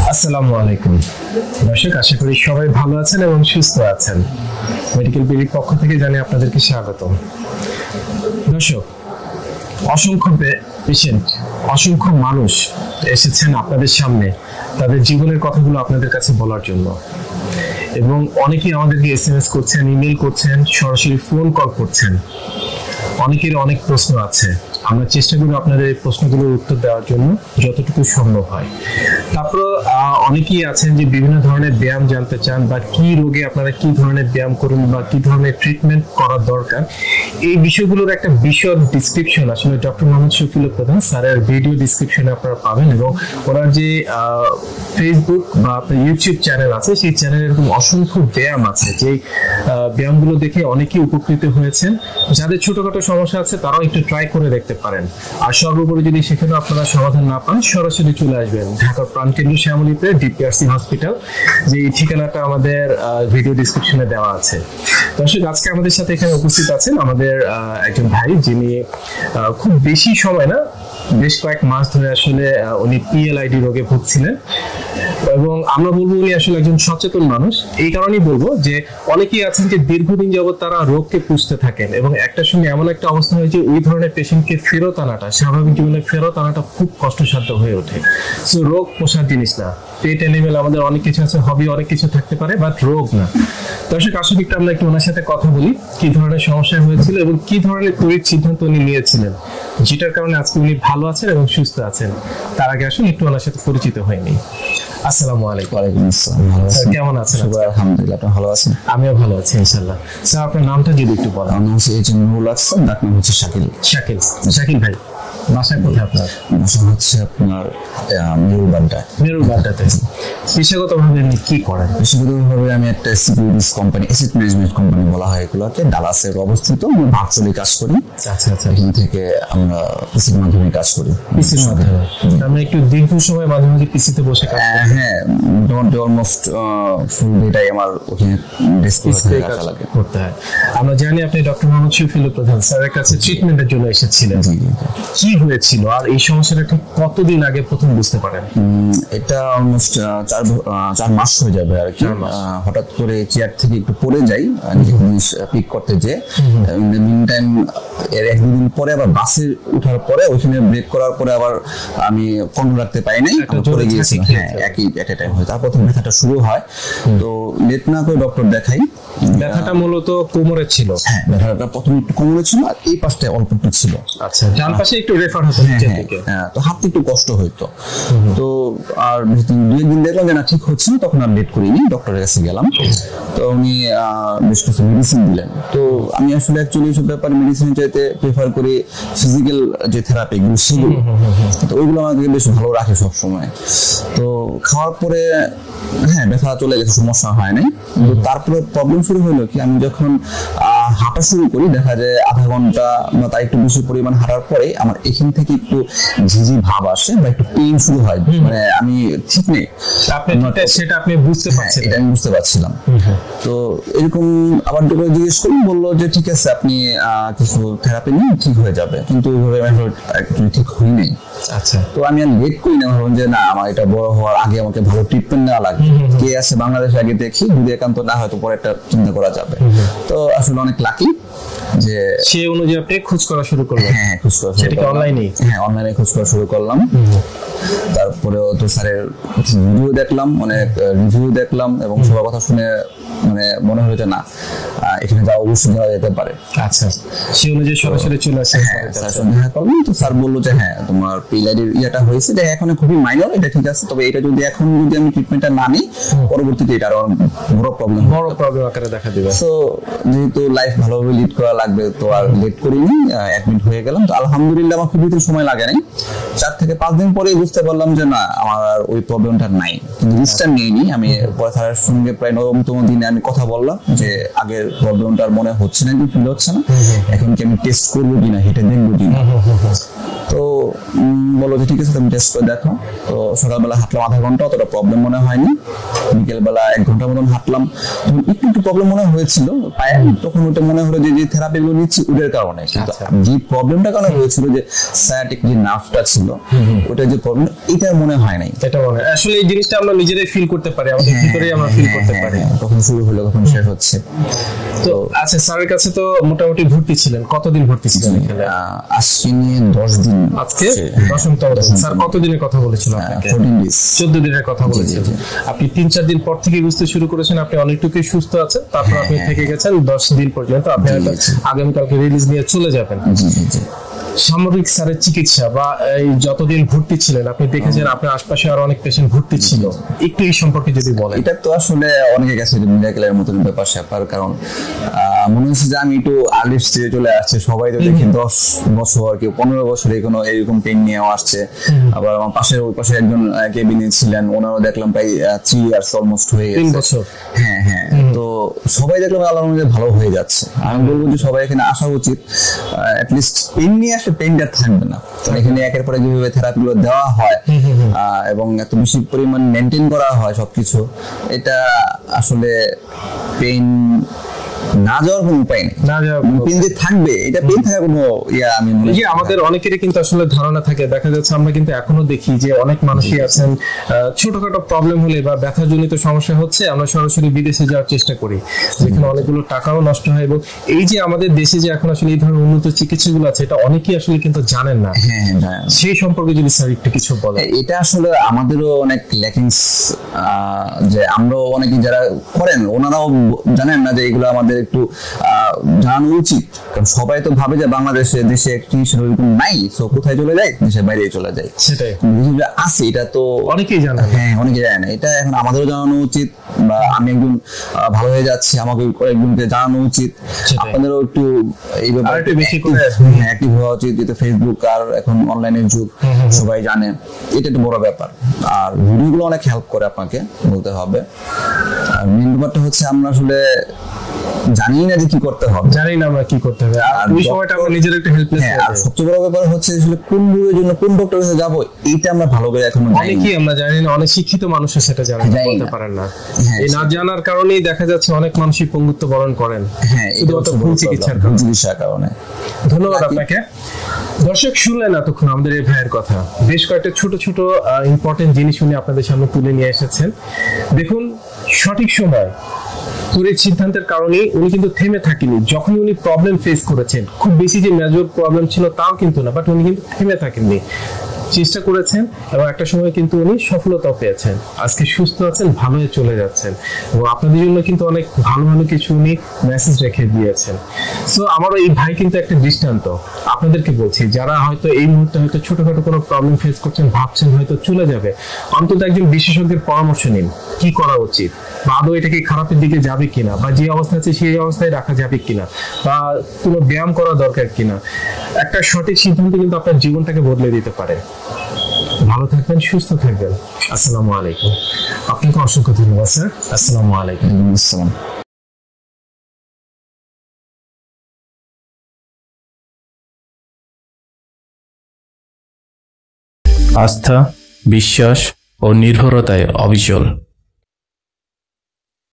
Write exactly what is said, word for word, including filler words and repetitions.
আসসালামু আলাইকুম দর্শক, আশা করি সবাই ভালো আছেন এবং সুস্থ আছেন। মেডিকেল বিডির পক্ষ থেকে জানাই আপনাদেরকে স্বাগতম। দর্শক, অসংখ্য পেশেন্ট, অসংখ্য মানুষ এসেছেন আপনাদের সামনে তাদের জীবনের কথাগুলো আপনাদের কাছে বলার জন্য, এবং অনেকেই আমাদেরকে এস এম এস করছেন, ইমেল করছেন, সরাসরি ফোন কল করছেন। অনেকের অনেক প্রশ্ন আছে, আমরা চেষ্টা করি আপনাদের এই প্রশ্নগুলোর উত্তর দেওয়ার জন্য যতটুকু সম্ভব হয়। তারপর অনেকেই আছেন যে বিভিন্ন ধরনের ব্যায়াম জানতে চান, বা কি রোগে আপনারা কি ধরনের ব্যায়াম করুন বা কি ধরনের ট্রিটমেন্ট করা দরকার, এই বিষয়গুলোর একটা বিশদ ডিসক্রিপশন আসলে ডক্টর মোহাম্মদ শফিউল্লাহ প্রধান স্যারের ভিডিও ডিসক্রিপশনে আপনারা পাবেন, এবং ওনার যে ফেসবুক বা আপনার ইউটিউব চ্যানেল আছে, সেই চ্যানেলে এরকম অসংখ্য ব্যায়াম আছে, যে ব্যায়ামগুলো দেখে অনেকেই উপকৃত হয়েছেন। যাদের ছোটখাটো সমস্যা আছে তারাও একটু ট্রাই করে দেখতে পারেন। আর সর্বোপরি যদি সেখানে আপনারা সমাধান না পান, সরাসরি চলে আসবেন ঢাকার প্রাণকেন্দ্র শ্যামলীতে ডিপিআরসি হসপিটাল, যে ঠিকানাটা আমাদের ভিডিও ডিসক্রিপশনে দেওয়া আছে। দর্শক, আজকে আমাদের সাথে এখানে উপস্থিত আছেন আমাদের একজন ভাই, যিনি খুব বেশি সময় না, বেশ কয়েক মাস ধরে আসলে উনি পিএলআইডি রোগে ভুগছিলেন, এবং আমরা বলবো উনি আসলে একজন সচেতন মানুষ। এই কারণেই বলবো যে অনেকেই আছেন যে দীর্ঘদিন যাবত তারা রোগকে পুষতে থাকেন, এবং একটা সময় এমন একটা অবস্থা হয় যে ওই ধরনের পেশেন্টকে ফেরত আনাটা, স্বাভাবিক জীবনে ফেরত আনাটা খুব কষ্টসাধ্য হয়ে ওঠে। সো রোগ পোষার জিনিস না, পেট এনিমেল আমাদের অনেক কিছু আছে, হবি অনেক কিছু থাকতে পারে, বাট রোগ না। দর্শক, আসলে একটু আমরা একটু ওনার সাথে কথা বলি, কি ধরনের সমস্যা হয়েছিল এবং কি ধরনের তড়িৎ সিদ্ধান্ত উনি নিয়েছিলেন, যেটার কারণে আজকে উনি ভালো আছেন এবং সুস্থ আছেন। তার আগে আসলে একটু ওনার সাথে পরিচিত হয়নি। আসসালামু আলাইকুম। ওয়ালাইকুম আসসালাম। ভালো আছেন? কেমন আছেন? আলহামদুলিল্লাহ, আপনি ভালো আছেন? আমিও ভালো আছি ইনশাআল্লাহ। স্যার, আপনার নামটা যদি একটু বলেন। আমার নাম হচ্ছে সhyamoli, ডাক নাম হচ্ছে শাকিল। শাকিল শাকিল ভাই, বাসা কোথায় আপনার? বাসা হচ্ছে আপনার মেরুবাড্ডা। মেরুবাড্ডাতে। পেশাগতভাবে আপনি কি করেন? পেশাগতভাবে আমি একটা securities company, asset management company বলা হয় এগুলোকে, ডালাসের অবস্থিত। আমরা ভার্চুয়ালি কাজ করি। আচ্ছা আচ্ছা। এখান থেকে আমরা পিসির মাধ্যমে কাজ করি। পিসির মাধ্যমে? আমরা একটু দীর্ঘ সময় মাঝে মাঝে পিসিতে বসে কাজ করি। হ্যাঁ, মোটামুটি অলমোস্ট ফুল ডেটাই আমার ওখানে ডিসপ্লে কাজ লাগে করতে হয়। আমরা জানি আপনি ডক্টর মোহাম্মদ শফিউল্লাহ প্রধান স্যারের কাছে ট্রিটমেন্টের জন্য এসেছিলেন। জি। কি হয়েছিল আর এই সমস্যাটা ঠিক কতদিন আগে প্রথম বুঝতে পারেন? এটা অলমোস্ট চার চার মাস হয়ে যাবে আর কি। হঠাৎ করে চেয়ার থেকে একটু পড়ে যাই, জিনিস পিক করতে যে ইন দ্য মিন টাইম এর এক দুদিন পরে আবার বাসে ওঠার পরে ওইখানে ব্রেক করার পরে আবার আমি কন্ট্রোল রাখতে পারি নাই, পড়ে গিয়েছি। হ্যাঁ, একই একটা টাইম হয়। তারপর থেকে ব্যথাটা শুরু হয়, তো লেট না করে ডক্টর দেখাই। ব্যথাটা মূলত কোমরে ছিল? হ্যাঁ, ব্যথাটা প্রথমে একটু কোমরে ছিল, আর এই পাশটায় অল্প একটু ছিল। আচ্ছা, ডান পাশে একটু রেফার হতো নিচের দিকে। হ্যাঁ, তো হাতে একটু কষ্ট হইতো। তো আর দুই দিন দেখলাম যে না, ঠিক হচ্ছে না, তখন আর লেট করিনি, ডক্টরের কাছে গেলাম। তো উনি বেশ কিছু মেডিসিন দিলেন। তো আমি আসলে অ্যাকচুয়ালি এইসব ব্যাপারে মেডিসিন চাইতে প্রেফার করি ফিজিক্যাল যে থেরাপি গুলো, সেগুলো। তো ওইগুলো আমাকে বেশ ভালো রাখে সবসময়। তো খাওয়ার পরে হ্যাঁ ব্যথা চলে গেছে, সমস্যা হয় নাই। কিন্তু তারপরে প্রবলেম শুরু হলো কি, আমি যখন হাঁটা শুরু করি, দেখা যায় আধা ঘন্টা বা তার একটু বেশি পরিমাণ হাঁটার পরে আমার এখান থেকে একটু ঝিঝি ভাব আসে বা একটু পেইন শুরু হয়, মানে আমি ঠিক নেই। সেটা আপনি বুঝতে পারছেন? এটা আমি বুঝতে পারছিলাম। তো এরকম আবার ডক্টর জিজ্ঞেস করি, বললো যে ঠিক আছে, আপনি কিছু থেরাপি নিন, ঠিক হয়ে যাবে। কিন্তু ওইভাবে ঠিক হয়নি। আচ্ছা। তো আমি আর লেট করি না, ভাবলাম যে না, আমার এটা বড় হওয়ার আগে আমাকে ভালো ট্রিটমেন্ট নেওয়া লাগবে। কে আছে বাংলাদেশে আগে দেখি, যদি একান্ত না হয়তো পরে একটা চিন্তা করা যাবে। তো আসলে অনেক লাকি যে সেই অনুযায়ী আপনি খোঁজ করা শুরু করলেন। হ্যাঁ, খোঁজ করা শুরু করলাম অনলাইনে। হ্যাঁ, অনলাইনে খোঁজ করা শুরু করলাম। তারপরেও তো স্যারের ভিডিও দেখলাম, অনেক রিভিউ দেখলাম, এবং সবার কথা শুনে মানে মনে হলো যে না, এখানে যাওয়া অবশ্যই যাওয়া যেতে পারে। আচ্ছা, সেই অনুযায়ী সরাসরি চলে আসে। হ্যাঁ, স্যার সঙ্গে দেখা করলাম। তো স্যার বললো যে হ্যাঁ, তোমার পিএলআইডির ইয়েটা হয়েছে, যে এখন খুবই মাইনর, এটা ঠিক আছে, তবে এটা যদি এখন যদি আমি ট্রিটমেন্টটা না নিই, পরবর্তীতে এটা আরো বড় প্রবলেম বড় প্রবলেম আকারে দেখা দিবে। তো যেহেতু লাইফ ভালোভাবে লিড করা লাগবে, তো আর লেট করিনি, অ্যাডমিট হয়ে গেলাম। তো আলহামদুলিল্লাহ আমার খুব বেশি সময় লাগে নাই, চার থেকে পাঁচ দিন পরে বুঝতে পারলাম যে না, আমার আর ওই প্রবলেমটা নাই। কিন্তু রিস্কটা নিইনি আমি। পরে স্যারের সঙ্গে প্রায় নবমতম দিনে আমি কথা বললাম যে আগের প্রবলেমটা আর মনে হচ্ছে না, ফিল হচ্ছে না, এখন কি আমি টেস্ট করবো কিনা, হেঁটে দেখবো কিনা। তো বললো যে ঠিক আছে তুমি টেস্ট করে দেখো। তো সকালবেলা হাঁটলাম আধা ঘন্টা, অতটা প্রবলেম মনে হয়নি। বিকেলবেলা এক ঘন্টার মতন হাঁটলাম, তখন একটু একটু প্রবলেম মনে হয়েছিল পায়ে। তখন ওটা মনে হলো যে যে থেরাপিগুলো নিচ্ছি ওদের কারণে, কিন্তু যে প্রবলেমটা কারণে হয়েছিল যে সায়াটিক যে নার্ভটা ছিল ওটা যে প্রবলেম, এটা মনে হয় নাই। এটা মনে আসলে এই জিনিসটা আমরা নিজেরাই ফিল করতে পারি, আমাদের ভিতরেই আমরা ফিল করতে পারি কখন শুরু হলো কখন শেষ হচ্ছে। তো আচ্ছা, স্যারের কাছে তো মোটামুটি ভর্তি ছিলেন, কতদিন ভর্তি ছিলেন এখানে? আজকে নিয়ে দশ দিন, আজকে দশম তম। স্যার কতদিনের কথা বলেছিল আপনাকে? চোদ্দ দিনের কথা বলেছিল। আপনি তিন চার দিন পর থেকে বুঝতে শুরু করেছেন আপনি অনেকটুকুই সুস্থ আছেন, তারপর আপনি থেকে গেছেন দশ দিন পর্যন্ত। আপনি আগামীকালকে রিলিজ নিয়ে চলে যাবেন। সামরিক স্যারের চিকিৎসা বা এই যতদিন ভর্তি ছিলেন আপনি দেখেছেন আপনার আশপাশে আর অনেক পেশেন্ট ভর্তি ছিল, একটু এই সম্পর্কে যদি বলেন। এটা তো আসলে অনেকের কাছে মিরাকেলের মতন ব্যাপার স্যাপার, কারণ মনে হচ্ছে যে আমি একটু আর্লি স্টেজে চলে আসছে। সবাই তো দেখি দশ বছর কেউ পনেরো বছরে কোনো এরকম পেন নিয়েও আসছে। আবার আমার পাশের ওই পাশে একজন কেবিনে ছিলেন, ওনারও দেখলাম প্রায় থ্রি ইয়ার্স অলমোস্ট হয়ে গেছে। হ্যাঁ হ্যাঁ তো সবাই দেখলাম আল্লাহর মধ্যে ভালো হয়ে যাচ্ছে। আমি বলবো যে সবাই এখানে আসা উচিত, অ্যাটলিস্ট পেন নিয়ে আসলে পেনটা থাকবে না। এখানে একের পরে যেভাবে থেরাপিগুলো দেওয়া হয় এবং এত বেশি পরিমাণ মেনটেন করা হয় সবকিছু, এটা আসলে পেন না যাওয়ার কোনো উপায় নেই। না যাওয়ার পেন যে থাকবে, এটা পেন থাকার কোনো ইয়া আমি মনে করি। আমাদের অনেকেরই কিন্তু আসলে ধারণা থাকে, দেখা যাচ্ছে আমরা কিন্তু এখনো দেখি যে অনেক মানুষই আছেন ছোটখাটো প্রবলেম হলে বা ব্যথাজনিত সমস্যা হচ্ছে আমরা সরাসরি বিদেশে যাওয়ার চেষ্টা করি, যেখানে অনেকগুলো টাকাও নষ্ট হয়। এবং এই যে আমাদের দেশে যে এখন আসলে এই ধরনের উন্নত চিকিৎসাগুলো আছে, এটা অনেকেই আসলে কিন্তু জানেন না। হ্যাঁ, সেই সম্পর্কে যদি স্যার একটু কিছু বলেন। এটা আসলে আমাদেরও অনেক ল্যাকিংস, যে আমরাও অনেকে যারা করেন ওনারাও জানেন না যে এগুলো আমাদের একটু জানানো উচিত। কারণ সবাই তো ভাবে যে বাংলাদেশে দেশে একটি সেরকম নাই, তো কোথায় চলে যায়, দেশের বাইরে চলে যায়। সেটাই আছে, এটা তো অনেকেই জানে। হ্যাঁ অনেকে জানে না। এটা এখন আমাদেরও জানানো উচিত, বা আমি একজন ভালো হয়ে যাচ্ছি আমাকে কয়েকজনকে জানানো উচিত। আপনাদেরও একটু এই ব্যাপারে অ্যাক্টিভ হওয়া উচিত, যেহেতু ফেসবুক আর এখন অনলাইনের যুগ, সবাই জানে। এটা একটা বড় ব্যাপার। আর ভিডিওগুলো অনেক হেল্প করে আপনাকে বলতে হবে। আর মেন ব্যাপারটা হচ্ছে আমরা আসলে জানি না যে কি করতে হবে, জানি না আমরা কি করতে হবে, আর ওই সময়টা আমরা নিজের একটা হেল্পলেস। হ্যাঁ, আর সবচেয়ে বড় ব্যাপার হচ্ছে আসলে কোন রোগের জন্য কোন ডক্টরের কাছে যাব, এইটা আমরা ভালো করে এখনো জানি না। অনেকেই আমরা জানি না, অনেক শিক্ষিত মানুষও সেটা জানে না, বলতে পারেন না। এই না জানার কারণেই দেখা যাচ্ছে অনেক মানুষই পঙ্গুত্ব বরণ করেন। হ্যাঁ, এটা তো ভুল চিকিৎসার চিকিৎসার কারণে। ধন্যবাদ আপনাকে। দর্শক শুনলেন এতক্ষণ আমাদের এই ভাইয়ের কথা, বেশ কয়েকটা ছোট ছোট ইম্পর্টেন্ট জিনিস উনি আপনাদের সামনে তুলে নিয়ে এসেছেন। দেখুন, সঠিক সময় তড়িৎ সিদ্ধান্তের কারণে উনি কিন্তু থেমে থাকেনি। যখন উনি প্রবলেম ফেস করেছেন, খুব বেশি যে মেজর প্রবলেম ছিল তাও কিন্তু না, বাট উনি কিন্তু থেমে থাকেননি, চেষ্টা করেছেন এবং একটা সময় কিন্তু উনি সফলতা পেয়েছেন। আজকে সুস্থ আছেন, ভালো হয়ে চলে যাচ্ছেন এবং আপনাদের জন্য কিন্তু অনেক ভালো ভালো কিছু উনি মেসেজ রেখে দিয়েছেন। সো আমারও এই ভাই কিন্তু একটা দৃষ্টান্ত আপনাদেরকে বলছি, যারা হয়তো এই মুহূর্তে হয়তো ছোটখাটো কোনো প্রবলেম ফেস করছেন, ভাবছেন হয়তো চলে যাবে, অন্তত একজন বিশেষজ্ঞের পরামর্শ নিন কি করা উচিত, বা আদৌ এটা কি খারাপের দিকে যাবে কিনা, বা যে অবস্থা আছে সেই অবস্থায় রাখা যাবে কিনা, বা কোনো ব্যায়াম করা দরকার কিনা। একটা সঠিক সিদ্ধান্ত কিন্তু আপনার জীবনটাকে বদলে দিতে পারে। ভালো থাকবেন, সুস্থ থাকবেন। আসসালামু আলাইকুম। আপনাকে অসংখ্য ধন্যবাদ স্যার। আসসালামু আলাইকুম। আসসালাম। আস্থা, বিশ্বাস ও নির্ভরতায় অবিচল।